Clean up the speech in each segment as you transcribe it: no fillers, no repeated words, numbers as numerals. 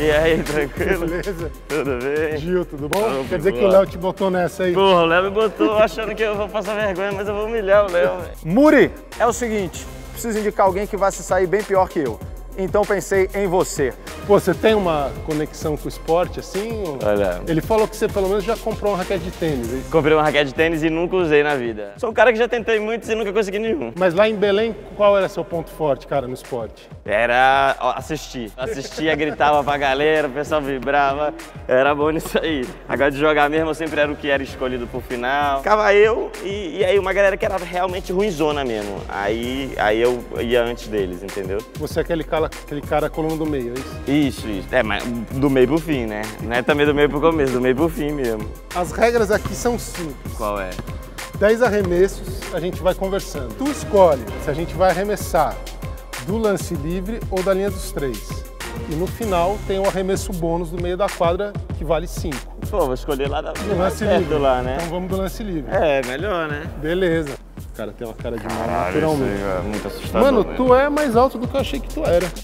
E aí, tranquilo? Beleza? Tudo bem? Gil, tudo bom? Tudo Quer dizer bom. que o Léo te botou nessa aí? Porra, o Léo me botou achando que eu vou passar vergonha, mas eu vou humilhar o Léo, velho. Muri, é o seguinte, preciso indicar alguém que vai se sair bem pior que eu. Então pensei em você. Pô, você tem uma conexão com o esporte, assim? Olha. Ele falou que você pelo menos já comprou uma raquete de tênis, é isso? Comprei uma raquete de tênis e nunca usei na vida. Sou um cara que já tentei muitos e nunca consegui nenhum. Mas lá em Belém, qual era seu ponto forte, cara, no esporte? Era assistir. Assistia, gritava pra galera, o pessoal vibrava. Era bom nisso aí. Agora de jogar mesmo, eu sempre era o que era escolhido pro final. Ficava eu e aí uma galera que era realmente ruinzona mesmo. Aí eu ia antes deles, entendeu? Você é aquele cara coluna do meio, é isso? Isso. É, mas do meio pro fim, né? Não é também do meio pro começo, do meio pro fim mesmo. As regras aqui são simples. Qual é? 10 arremessos, a gente vai conversando. Tu escolhe se a gente vai arremessar do lance livre ou da linha dos 3. E no final tem o arremesso bônus do meio da quadra, que vale 5. Pô, vou escolher lá do lance perto livre. lá, né? Então vamos do lance livre. É, melhor, né? Beleza. O cara tem uma cara de mal, Caralho, naturalmente. isso aí é muito assustador. Mano, mesmo. tu é mais alto do que eu achei que tu era.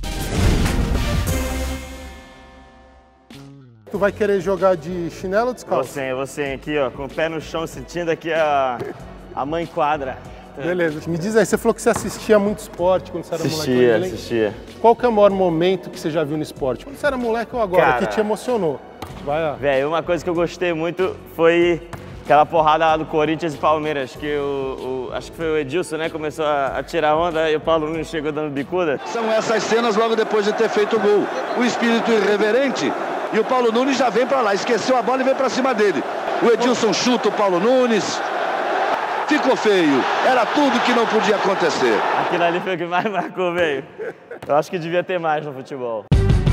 Tu vai querer jogar de chinelo ou descalço? Você aqui, ó, com o pé no chão, sentindo aqui a mãe quadra. Beleza. Me diz aí, você falou que você assistia muito esporte quando você era moleque. Assistia. Qual que é o maior momento que você já viu no esporte? Quando você era moleque ou agora, Cara, que te emocionou? Vai lá. Velho, uma coisa que eu gostei muito foi aquela porrada lá do Corinthians e Palmeiras, que acho que foi o Edilson, né, começou a tirar onda e o Paulo Nunes chegou dando bicuda. São essas cenas logo depois de ter feito o gol. O espírito irreverente e o Paulo Nunes já vem pra lá, esqueceu a bola e vem pra cima dele. O Edilson chuta o Paulo Nunes. Ficou feio. Era tudo que não podia acontecer. Aquilo ali foi o que mais marcou, velho. Eu acho que devia ter mais no futebol.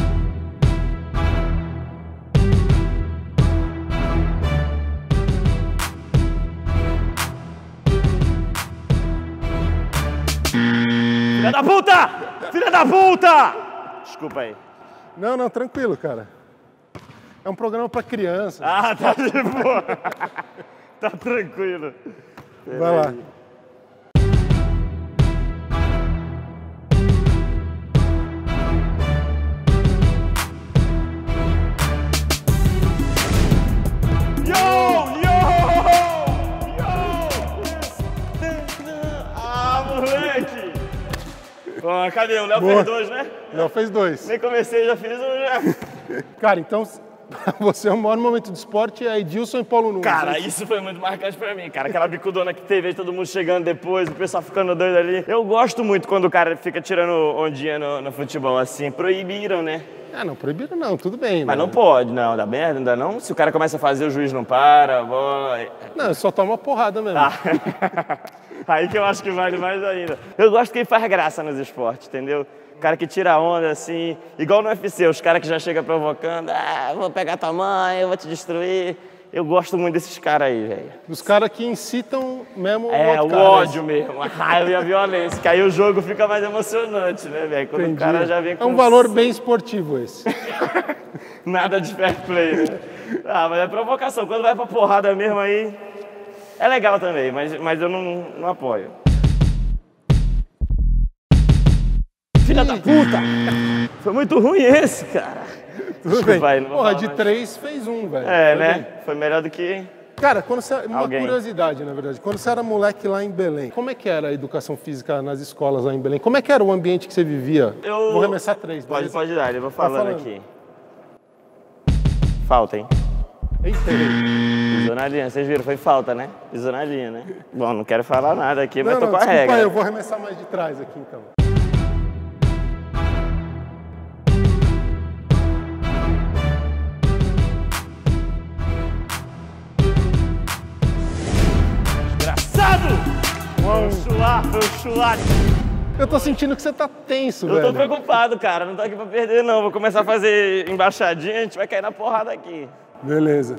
Filha da puta! Filha da puta! Desculpa aí. Não, tranquilo, cara. É um programa pra criança. Ah, tá de boa. Tá tranquilo. Vai lá. Ah, moleque! Ó, cadê? O Léo fez 2, né? Léo fez 2. Nem comecei, já fiz 1 já. Cara, então, pra você, o maior momento do esporte é Edilson e Paulo Nunes. Cara, isso foi muito marcante pra mim, cara. Aquela bicudona que teve aí, todo mundo chegando depois, o pessoal ficando doido ali. Eu gosto muito quando o cara fica tirando ondinha no futebol, assim. Proibiram, né? Ah, não, proibiram não, tudo bem. Mas não pode, não. Dá merda, ainda não. Se o cara começa a fazer, o juiz não para, a bola... Não, só toma porrada mesmo. Ah. Aí que eu acho que vale mais ainda. Eu gosto que faz graça nos esportes, entendeu? O cara que tira onda, assim, igual no UFC, os caras que já chegam provocando, ah, vou pegar tua mãe, eu vou te destruir. Eu gosto muito desses caras aí, velho. Os caras que incitam mesmo o ódio mesmo, a raiva e a violência, que aí o jogo fica mais emocionante, né, velho? Quando Entendi. o cara já vem com... É um valor bem esportivo esse. Nada de fair play, né? Ah, mas é provocação. Quando vai pra porrada mesmo aí, é legal também, mas eu não apoio. Filha da puta! Foi muito ruim esse, cara. Tudo bem. Vai, não vou Porra, falar de mais. 3 fez 1, velho. É, Foi né? bem. Foi melhor do que... Cara, quando você... Uma Alguém. curiosidade, na verdade. Quando você era moleque lá em Belém, como é que era a educação física nas escolas lá em Belém? Como é que era o ambiente que você vivia? Vou arremessar 3, beleza? Pode dar, eu vou falando aqui. Falta, hein? Eita, Pisou na linha, vocês viram? Foi falta, né? Pisou na linha, né? Bom, não quero falar nada aqui, mas tô com a desculpa regra. aí, eu vou arremessar mais de trás aqui, então. Foi o chuá. Eu tô sentindo que você tá tenso, velho. Eu tô preocupado, cara. Não tô aqui pra perder, não. Vou começar a fazer embaixadinha, a gente vai cair na porrada aqui. Beleza.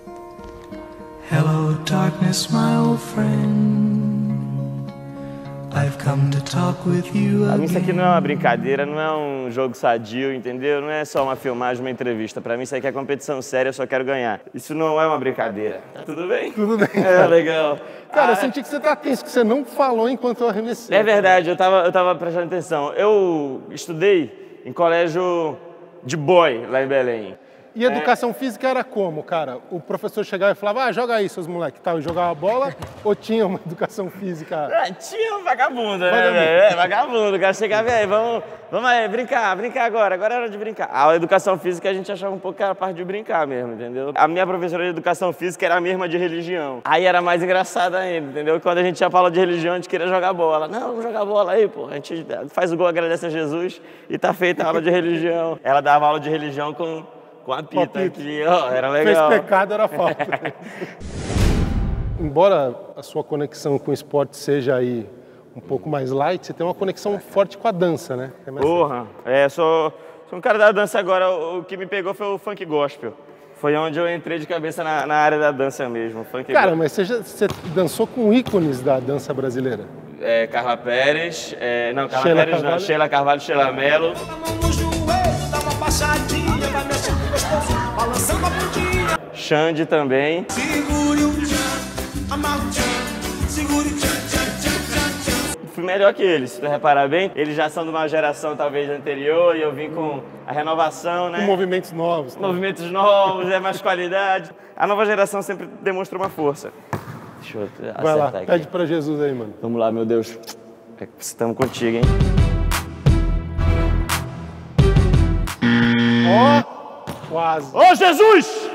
Hello, darkness, my old friend. Pra mim isso aqui não é uma brincadeira, não é um jogo sadio, entendeu? Não é só uma filmagem, uma entrevista. Pra mim isso aqui é competição séria, eu só quero ganhar. Isso não é uma brincadeira. Tá tudo bem? Tudo bem. É, legal. Cara, eu senti que você tá tenso, que você não falou enquanto eu arremessei. É verdade, eu tava prestando atenção. Eu estudei em colégio de boy lá em Belém. E educação física era como, cara? O professor chegava e falava, joga aí, seus moleques, tal, e jogava a bola? Ou tinha uma educação física? Tinha um vagabundo, né, velho? Vagabundo. O cara chegava, vamos aí, brincar agora é hora de brincar. A educação física a gente achava um pouco que era a parte de brincar mesmo, entendeu? A minha professora de educação física era a mesma de religião. Aí era mais engraçado ainda, entendeu? Quando a gente ia pra aula de religião, a gente queria jogar bola. Não, vamos jogar bola aí, pô. A gente faz o gol, agradece a Jesus e tá feita a aula de religião. Ela dava aula de religião com a pita aqui, ó, era legal. Fez pecado, era falta. Embora a sua conexão com o esporte seja aí um pouco mais light, você tem uma conexão forte com a dança, né? Porra, sou um cara da dança agora. O que me pegou foi o funk gospel. Foi onde eu entrei de cabeça na área da dança mesmo. Cara, mas você dançou com ícones da dança brasileira? Carla Pérez, Sheila Carvalho, Sheila Mello. Xande também. Fui melhor que eles, se tu reparar bem. Eles já são de uma geração talvez anterior e eu vim com a renovação, né? Com movimentos novos. Tá? Movimentos novos, mais qualidade. A nova geração sempre demonstra uma força. Deixa eu acertar. Vai lá, aqui. pede pra Jesus aí, mano. Vamos lá, meu Deus. Estamos contigo, hein? Quase. Ô, Jesus!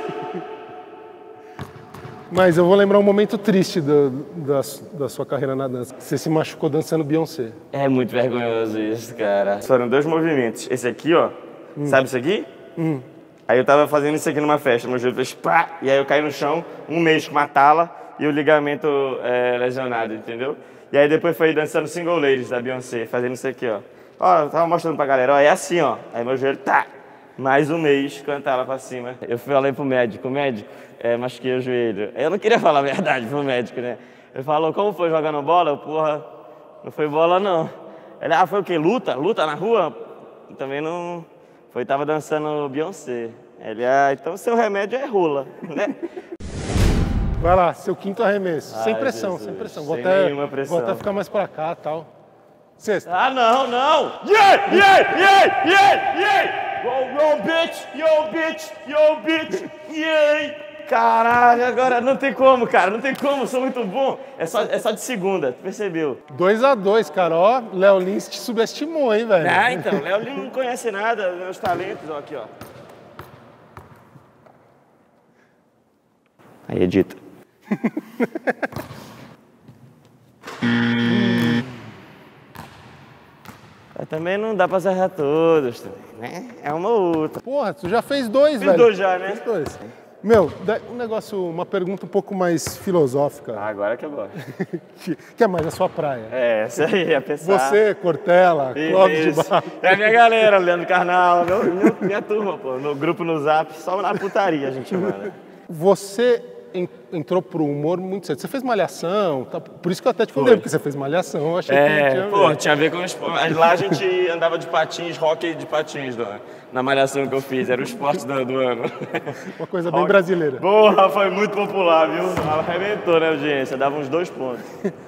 Mas eu vou lembrar um momento triste da sua carreira na dança. Você se machucou dançando Beyoncé. É muito vergonhoso isso, cara. Foram 2 movimentos. Esse aqui, ó. Sabe isso aqui? Aí eu tava fazendo isso aqui numa festa. Meu joelho fez pá! E aí eu caí no chão, 1 mês com uma tala e o ligamento lesionado, entendeu? E aí depois foi dançando Single Ladies da Beyoncé, fazendo isso aqui, ó. Ó, eu tava mostrando pra galera, ó, é assim, ó. Aí meu joelho, tá! Mais 1 mês com a tala pra cima. Eu falei pro médico, machuquei o joelho. Eu não queria falar a verdade pro médico, né? Ele falou, como foi jogando bola? Eu, porra, não foi bola não. Ele, foi o quê? Luta? Luta na rua? Também não. Tava dançando Beyoncé. Ele, então seu remédio é rola, né? Vai lá, seu 5º arremesso. Sem pressão, Jesus. sem pressão. Sem nenhuma pressão. Vou até ficar mais pra cá e tal. 6º. Não! Yeah! Yo, bitch! Yeah! Caralho, agora não tem como, cara. Não tem como, sou muito bom. É só de segunda, tu percebeu? 2-2, cara. Ó, Léo Lins te subestimou, hein, velho? Então, Léo Lins não conhece nada, meus talentos, ó, aqui, ó. Aí, edita. Mas também não dá pra acertar todos, né? É uma ou outra. Porra, tu já fez 2, velho. Fiz 2 já, né? Fez 2. Meu, uma pergunta um pouco mais filosófica. Agora que eu gosto. que é mais a sua praia. Essa aí, a pensar. Você, Cortella, Clóvis de Barros. É a minha galera, Leandro Carnal, minha turma, pô. No grupo no Zap, só na putaria a gente manda. Você entrou pro humor muito cedo. Você fez Malhação, tá? Por isso que eu até te falei, porque você fez Malhação, eu achei que tinha a ver. Tinha a ver com o esporte. Lá a gente andava de patins, hóquei de patins, na Malhação que eu fiz. Era o esporte do ano. Uma coisa bem brasileira. Porra, foi muito popular, viu? Arrebentou, né, audiência? Dava uns 2 pontos.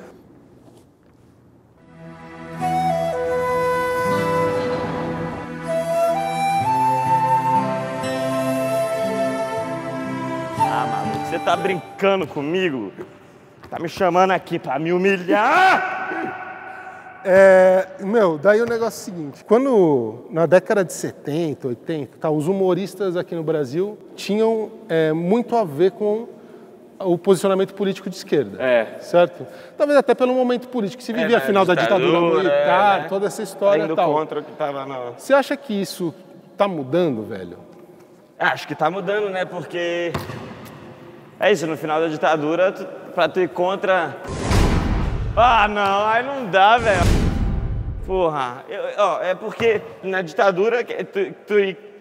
Você tá brincando comigo? Tá me chamando aqui pra me humilhar? Daí o negócio é o seguinte, na década de 70, 80, os humoristas aqui no Brasil tinham muito a ver com o posicionamento político de esquerda, certo? Talvez até pelo momento político que se vivia, final da ditadura militar, né? Toda essa história e tal. Contra o que tava Você acha que isso tá mudando, velho? Acho que tá mudando, né? Porque é isso, no final da ditadura, pra tu ir contra... não, aí não dá, velho. Porra, é porque na ditadura tu ir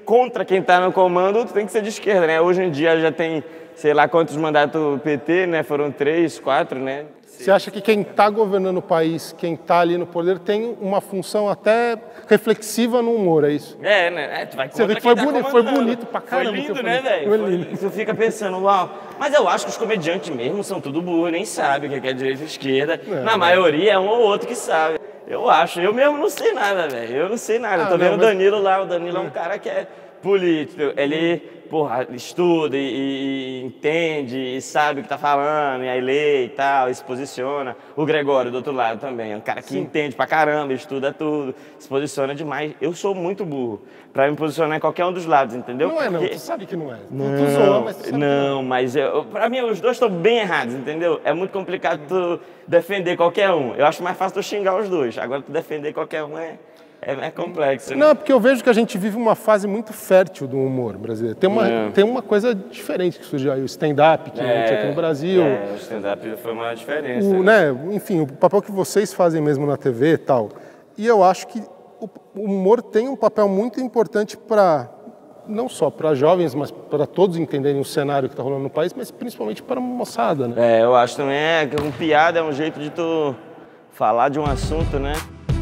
contra quem tá no comando, tu tem que ser de esquerda, né? Hoje em dia já tem, sei lá quantos mandatos PT, né? Foram 3, 4, né? Você acha que quem está governando o país, quem está ali no poder, tem uma função até reflexiva no humor, é isso? É, né? Tu vai Você vê que foi bonito pra caramba. Foi lindo, né, velho? Tu fica pensando, uau. Mas eu acho que os comediantes mesmo são tudo burro, nem sabem o que é direita e esquerda. Na maioria é um ou outro que sabe. Eu acho. Eu mesmo não sei nada, velho. Eu não sei nada. Eu tô vendo o Danilo lá. O Danilo é um cara que é político. Ele, porra, estuda e entende e sabe o que tá falando, e aí lê e tal, e se posiciona. O Gregório, do outro lado, também. É um cara que entende pra caramba, estuda tudo, se posiciona demais. Eu sou muito burro pra me posicionar em qualquer um dos lados, entendeu? Não é, não. Porque... Tu sabe que não é. Não, tu zoa, mas tu sabe não, mas pra mim os dois estão bem errados, entendeu? É muito complicado tu defender qualquer um. Eu acho mais fácil tu xingar os dois. Agora tu defender qualquer um é complexo, né? Não, porque eu vejo que a gente vive uma fase muito fértil do humor brasileiro. Tem uma coisa diferente que surgiu aí, o stand-up, que a gente aqui no Brasil. O stand-up foi uma diferença. Enfim, o papel que vocês fazem mesmo na TV e tal. E eu acho que o humor tem um papel muito importante para, não só para jovens, mas para todos entenderem o cenário que está rolando no país, mas principalmente para a moçada, né? Eu acho também que um piada é um jeito de tu falar de um assunto, né?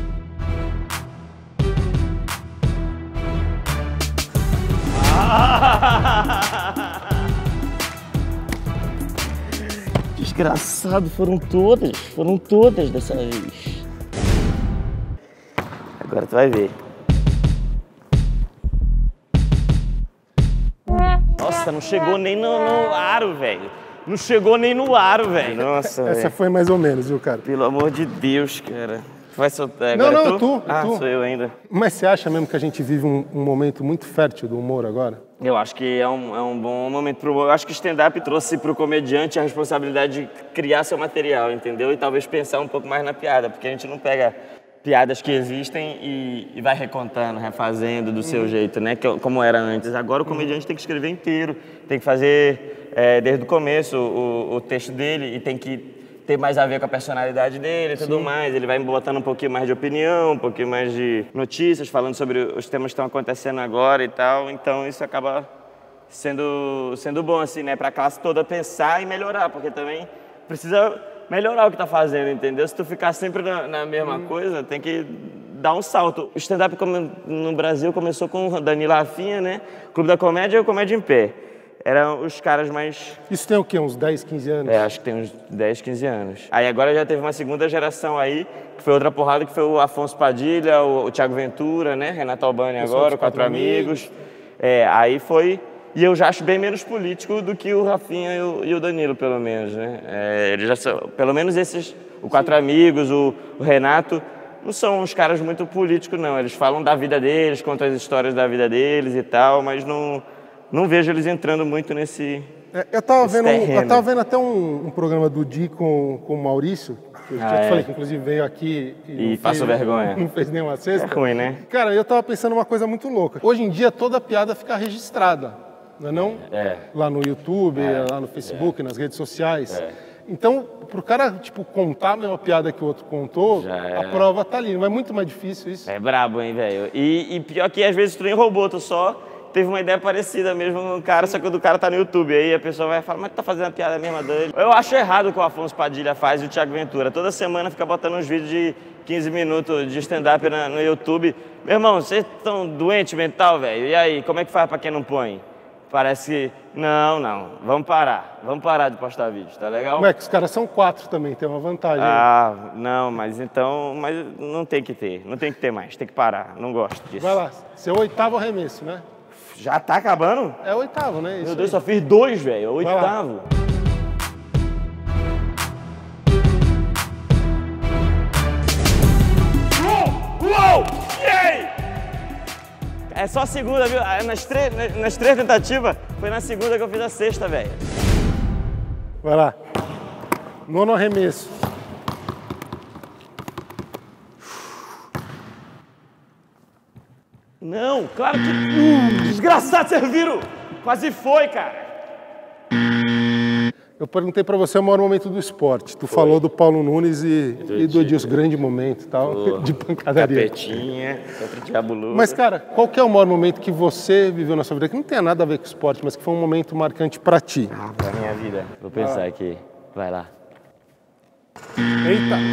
Desgraçado, foram todas dessa vez. Agora tu vai ver. Nossa, não chegou nem no aro, velho. Não chegou nem no aro, velho. Nossa, essa foi mais ou menos, viu, cara? Pelo amor de Deus, cara. Vai soltar agora? Não, tu. sou eu ainda. Mas você acha mesmo que a gente vive um momento muito fértil do humor agora? Eu acho que é um bom momento pro humor. Eu acho que o stand-up trouxe pro comediante a responsabilidade de criar seu material, entendeu? E talvez pensar um pouco mais na piada, porque a gente não pega piadas que existem e vai recontando, refazendo do seu jeito, né? Como era antes. Agora o comediante tem que escrever inteiro, tem que fazer desde o começo o texto dele e tem que ter mais a ver com a personalidade dele e tudo mais. Ele vai botando um pouquinho mais de opinião, um pouquinho mais de notícias, falando sobre os temas que estão acontecendo agora e tal. Então isso acaba sendo bom, assim, né? Pra classe toda pensar e melhorar, porque também precisa melhorar o que tá fazendo, entendeu? Se tu ficar sempre na mesma coisa, tem que dar um salto. O stand-up no Brasil começou com o Danilo Rafinha, né? Clube da Comédia e o Comédia em Pé. Eram os caras mais... Isso tem o quê? Uns 10, 15 anos? Acho que tem uns 10, 15 anos. Aí agora já teve uma segunda geração aí, que foi outra porrada, que foi o Afonso Padilha, o Thiago Ventura, né? Renato Albani agora, o Quatro Amigos. Aí foi... E eu já acho bem menos político do que o Rafinha e o Danilo, pelo menos, né? Eles já são... Pelo menos esses... O Quatro Amigos, o Renato... Não são uns caras muito políticos, não. Eles falam da vida deles, contam as histórias da vida deles e tal, mas não vejo eles entrando muito nesse eu tava vendo até um programa do Di com o Maurício, que eu já te falei que inclusive veio aqui e passou vergonha. Não fez nenhuma cesta. É ruim, né? Cara, eu tava pensando uma coisa muito louca. Hoje em dia toda piada fica registrada, não é não? Lá no YouTube, lá no Facebook, nas redes sociais. Então, pro cara, tipo, contar a mesma piada que o outro contou, a prova tá ali. Não é muito mais difícil isso? É brabo, hein, velho? E pior que às vezes tu nem roubou, tu só teve uma ideia parecida mesmo no cara, só que o do cara tá no YouTube. Aí a pessoa vai falar, mas tu tá fazendo a piada mesma dele. Eu acho errado o que o Afonso Padilha faz e o Thiago Ventura. Toda semana fica botando uns vídeos de 15 minutos de stand-up no YouTube. Meu irmão, vocês estão doente mental, velho? E aí, como é que faz pra quem não põe? Parece que... Não. Vamos parar de postar vídeo, tá legal? Ué, que os caras são 4 também, tem uma vantagem. Não, mas não tem que ter. Não tem que ter mais, tem que parar. Não gosto disso. Vai lá, seu 8º arremesso, né? Já tá acabando? É o 8º, né? Isso Meu Deus, só fiz 2, velho. É o 8º. Uou! Yay! É só a segunda, viu? Nas três tentativas, foi na segunda que eu fiz a sexta, velho. Vai lá. 9º arremesso. Não, claro que... Desgraçado, vocês viram? Quase foi, cara. Eu perguntei pra você o maior momento do esporte. Tu falou do Paulo Nunes e do Edilson, grande momento e tal, de pancadaria. Capetinha, contra o Diabo Lula. Mas, cara, qual que é o maior momento que você viveu na sua vida, que não tem nada a ver com esporte, mas que foi um momento marcante pra ti? Pra minha vida. Vou pensar aqui. Vai lá. Eita!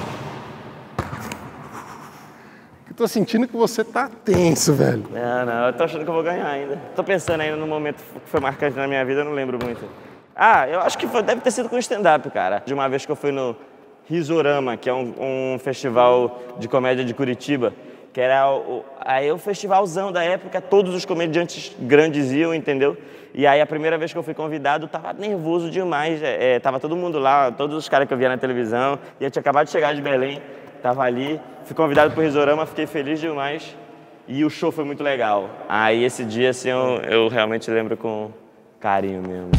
Eu tô sentindo que você tá tenso, velho. Não, eu tô achando que eu vou ganhar ainda. Tô pensando ainda no momento que foi marcante na minha vida, eu não lembro muito. Eu acho que deve ter sido com stand-up, cara. De uma vez que eu fui no Risorama, que é um festival de comédia de Curitiba, que era o festivalzão da época, todos os comediantes grandes iam, entendeu? E aí a primeira vez que eu fui convidado, tava nervoso demais, tava todo mundo lá, todos os caras que eu via na televisão, e eu tinha acabado de chegar de Belém, tava ali, fui convidado pro Risorama, fiquei feliz demais, e o show foi muito legal. Aí esse dia, assim, eu realmente lembro com carinho mesmo.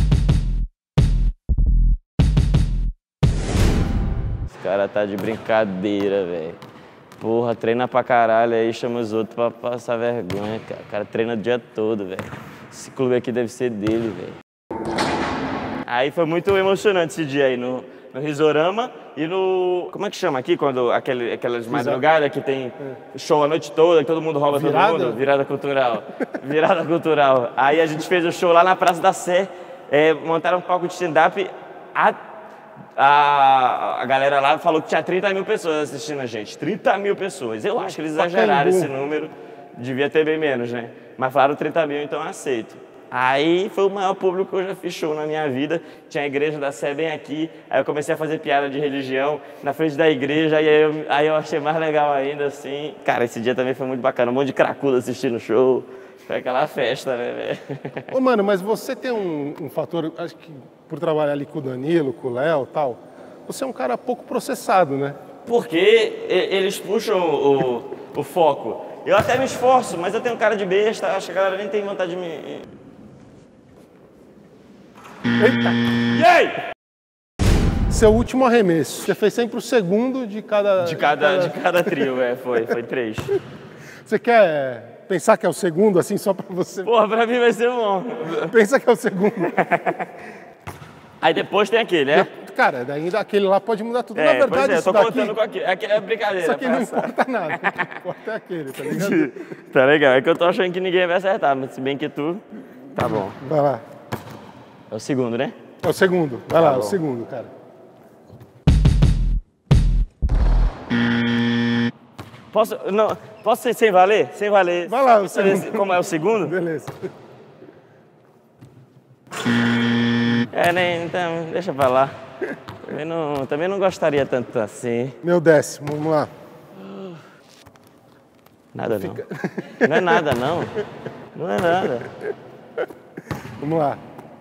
Esse cara tá de brincadeira, velho. Porra, treina pra caralho, aí chama os outros pra passar vergonha, cara. O cara treina o dia todo, velho. Esse clube aqui deve ser dele, velho. Aí foi muito emocionante esse dia aí no Risorama e no... Como é que chama aqui? Quando aquelas madrugadas que tem show a noite toda, que todo mundo rouba todo mundo? Virada cultural. Virada cultural. Aí a gente fez o show lá na Praça da Sé, montaram um palco de stand-up. A galera lá falou que tinha 30 mil pessoas assistindo a gente. 30 mil pessoas. Eu acho que eles exageraram esse número. Devia ter bem menos, né? Mas falaram 30 mil, então eu aceito. Aí foi o maior público que eu já fiz show na minha vida. Tinha a igreja da Sé bem aqui. Aí eu comecei a fazer piada de religião na frente da igreja. E aí eu achei mais legal ainda, assim. Cara, esse dia também foi muito bacana. Um monte de cracudo assistindo o show. Foi aquela festa, né, velho? Ô, mano, mas você tem um fator, acho que por trabalhar ali com o Danilo, com o Léo e tal, você é um cara pouco processado, né? Porque eles puxam o foco. Eu até me esforço, mas eu tenho cara de besta, acho que a galera nem tem vontade de me... Eita! E aí? Seu último arremesso, você fez sempre o segundo de cada... De cada trio, foi 3. Você quer pensar que é o segundo, assim, só pra você... Porra, pra mim vai ser bom. Pensa que é o segundo. Aí depois tem aquele, né? Cara, ainda aquele lá pode mudar tudo. Na verdade, eu tô contando com aquele. Aquele é brincadeira. Isso aqui não importa nada. O que importa é aquele, tá ligado? Tá legal. É que eu tô achando que ninguém vai acertar, mas se bem que tu... Tá bom. Vai lá. É o segundo, né? É o segundo. Vai lá, o segundo, cara. Posso ser sem valer? Sem valer. Vai lá, o segundo. Como é o segundo? Beleza. Então, deixa pra lá. Também não gostaria tanto assim. Meu 10º, vamos lá. Nada não. Não é nada, não. Não é nada. Vamos lá.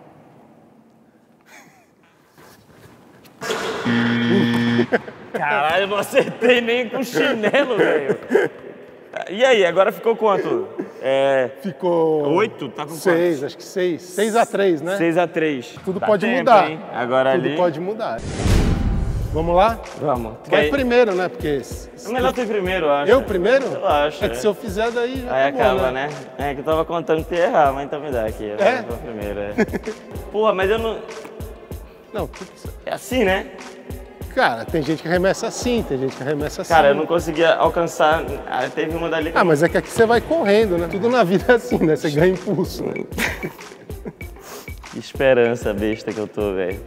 Caralho, eu não acertei nem com chinelo, velho. E aí, agora ficou quanto? Ficou... 8? Tá com 6, quanto? acho que 6. 6-3, né? 6-3. Tudo Tá pode tempo, mudar. Hein? Agora Tudo ali... pode mudar. Vamos lá? Vamos. Vai primeiro, né? Porque... É melhor tu ir primeiro, eu acho. Eu primeiro? Eu acho. É que se eu fizer, daí já aí acaba, bom, né? É que eu tava contando que ia errar, mas então me dá aqui. Eu vou primeiro, Porra, mas eu não... Não, É assim, né? cara, tem gente que arremessa assim, tem gente que arremessa assim. Cara, eu não conseguia alcançar... Teve uma dali que... mas é que aqui você vai correndo, né? Tudo na vida é assim, né? Você ganha impulso. Né? Que esperança besta que eu tô, velho.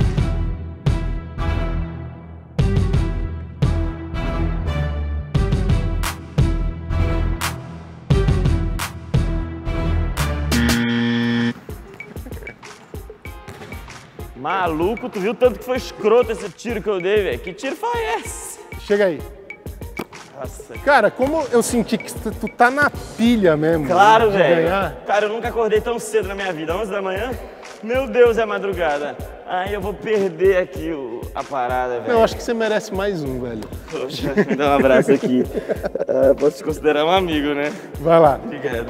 Maluco, tu viu tanto que foi escroto esse tiro que eu dei, velho? Que tiro foi esse? Chega aí. Nossa. Cara, como eu senti que tu tá na pilha mesmo. Claro, de velho. ganhar. Cara, eu nunca acordei tão cedo na minha vida. 11 da manhã? Meu Deus, é madrugada. Aí eu vou perder aqui a parada, velho. Eu acho que você merece mais um, velho. Poxa, me dá um abraço aqui. Posso te considerar um amigo, né? Vai lá. Obrigado.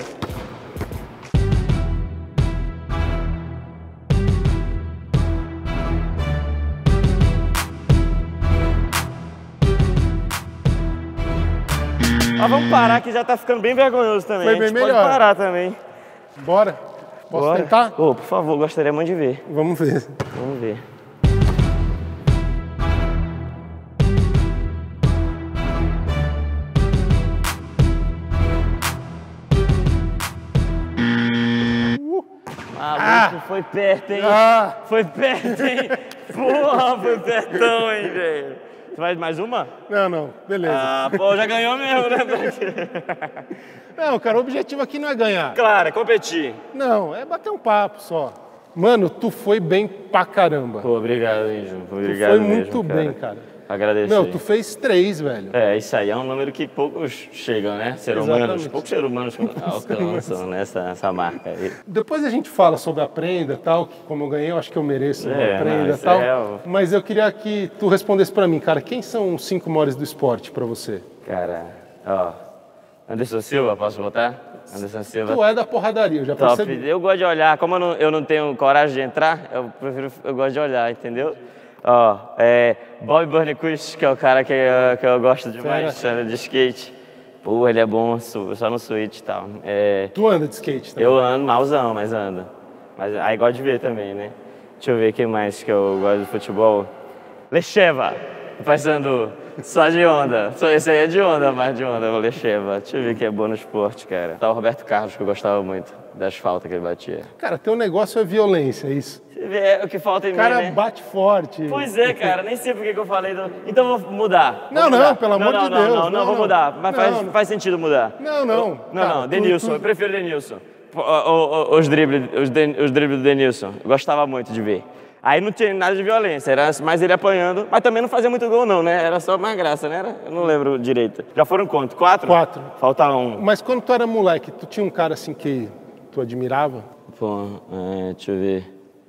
Mas vamos parar que já tá ficando bem vergonhoso também. Foi a gente bem pode melhor. parar também. Bora. Posso Bora. tentar? Ô, por favor, gostaria muito de ver. Vamos ver. Vamos ver. Maluco, foi perto, hein? Foi perto, hein? Porra, foi pertão, hein, velho? Você faz mais uma? Não, beleza. Ah, pô, já ganhou mesmo, né? Não, cara, o objetivo aqui não é ganhar. Claro, é competir. Não, é bater um papo só. Mano, tu foi bem pra caramba. Pô, obrigado, hein, Ju. Obrigado Foi mesmo, muito bem, cara. Agradeço. Meu, aí. tu fez 3, velho. É, isso aí é um número que poucos chegam, né? Exatamente. Poucos seres humanos alcançam essa marca aí. Depois a gente fala sobre a prenda e tal, que como eu ganhei, eu acho que eu mereço uma prenda e isso tal. é Mas eu queria que tu respondesse pra mim, cara, quem são os 5 maiores do esporte pra você? Cara, ó, Anderson Silva, posso botar? Anderson Silva. Tu é da porradaria, eu já Top. percebi. Eu gosto de olhar, como eu não tenho coragem de entrar, eu gosto de olhar, entendeu? Ó, Bob Burnquist, que é o cara que eu gosto demais, de skate. Pô, ele é bom, só no switch e tal. Tu anda de skate também? Eu ando malzão, mas ando. Mas aí gosto de ver também, né? Deixa eu ver quem mais que eu gosto de futebol. Lecheva, passando só de onda. Esse aí é de onda, mais de onda, o Lecheva. Deixa eu ver quem é bom no esporte, cara. Tá o Roberto Carlos, que eu gostava muito das faltas que ele batia. Cara, teu negócio é violência, é isso? Você vê o que falta em mim, O cara né? bate forte. Pois é, cara, nem sei por que eu falei. Então vou mudar. Não, pelo amor de Deus. Não, vou mudar. Mas faz sentido mudar. Não. Não, Denilson, eu prefiro Denilson. Os dribles do Denilson, eu gostava muito de ver. Aí não tinha nada de violência, era mais ele apanhando, mas também não fazia muito gol não, né? Era só mais graça, né? Eu não lembro direito. Já foram quanto? 4? 4. Falta 1. Mas quando tu era moleque, tu tinha um cara assim que tu admirava? Pô, deixa eu ver.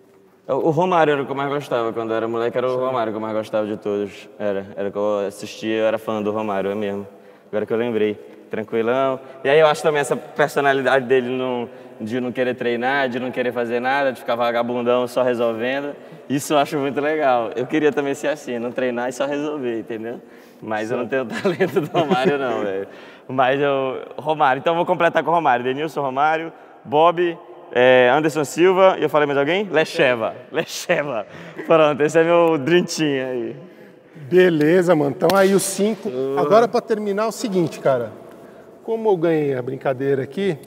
O Romário era o que eu mais gostava quando eu era moleque, era o Romário que eu mais gostava de todos. Era que eu assistia, eu era fã do Romário, é mesmo. Agora que eu lembrei, tranquilão. E aí eu acho também essa personalidade dele de não querer treinar, de não querer fazer nada, de ficar vagabundão só resolvendo. Isso eu acho muito legal. Eu queria também ser assim, não treinar e só resolver, entendeu? Mas eu não tenho o talento do Romário não, velho. Mas Romário, então eu vou completar com o Romário. Denilson, Romário, Bob... Anderson Silva, e eu falei mais alguém? Lecheva. Pronto, esse é meu dream team aí. Beleza, mano. Então aí os 5. Agora pra terminar é o seguinte, cara. Como eu ganhei a brincadeira aqui,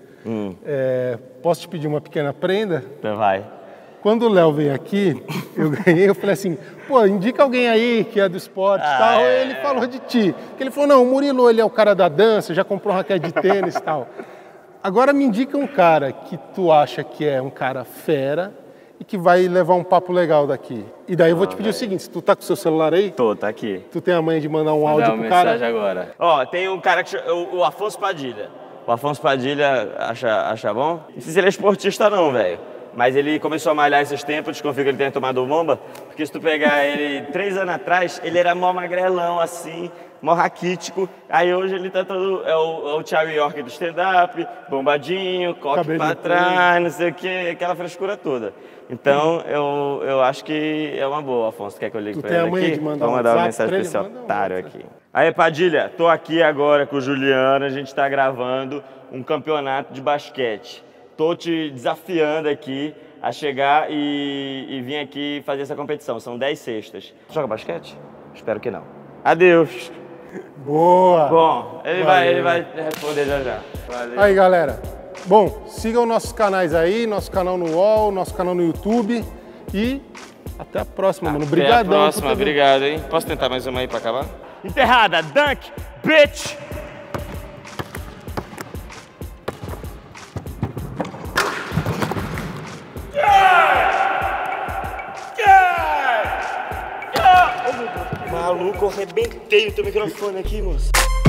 posso te pedir uma pequena prenda? Então vai. Quando o Léo veio aqui, eu ganhei, eu falei assim, pô, indica alguém aí que é do esporte e tal. Ele falou de ti. Ele falou, não, o Murilo, ele é o cara da dança, já comprou um raquete de tênis e tal. Agora me indica um cara que tu acha que é um cara fera e que vai levar um papo legal daqui. E daí eu vou te pedir o seguinte, se tu tá com o seu celular aí... Tá aqui. Tu tem a manha de mandar um áudio pro cara? Mensagem agora. Ó, tem um cara que chama, o Afonso Padilha. O Afonso Padilha acha bom? Não sei se ele é esportista não, velho. Mas ele começou a malhar esses tempos, desconfio que ele tenha tomado bomba, porque se tu pegar ele 3 anos atrás, ele era mó magrelão assim, mó raquítico. Aí hoje ele tá todo, é o Thiago York do stand-up, bombadinho, coque pra trás, não sei o que, aquela frescura toda. Então eu acho que é uma boa, Afonso. Quer que eu ligue pra ele aqui? Vou mandar uma mensagem pra esse otário aqui. Aí, Padilha, tô aqui agora com o Juliano, a gente tá gravando um campeonato de basquete. Tô te desafiando aqui a chegar e vir aqui fazer essa competição. São 10 cestas. Joga basquete? Espero que não. Adeus. Boa. Bom, ele vai responder já. Valeu. Aí, galera. Bom, sigam nossos canais aí, nosso canal no UOL, nosso canal no YouTube e até a próxima, mano. Obrigadão. Até a próxima, obrigado, hein. Posso tentar mais uma aí pra acabar? Enterrada, dunk, bitch! Maluco, eu arrebentei o teu microfone aqui, moço.